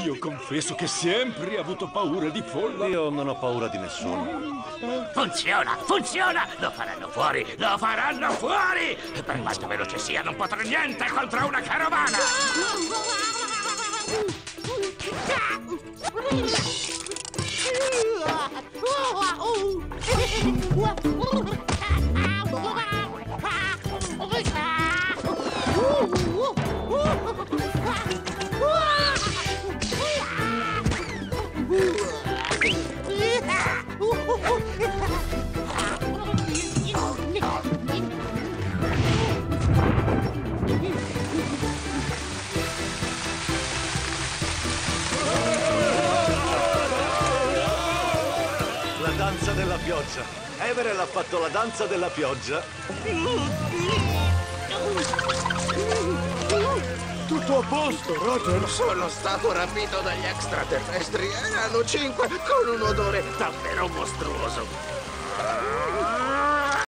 Io confesso che sempre ho avuto paura di Folla. Io non ho paura di nessuno. Funziona, funziona! Lo faranno fuori, lo faranno fuori! E per quanto veloce sia, non potrà niente contro una carovana! La danza della pioggia. Everell ha fatto la danza della pioggia. Tutto a posto, Roger? Sono stato rapito dagli extraterrestri. Erano 5 con un odore davvero mostruoso.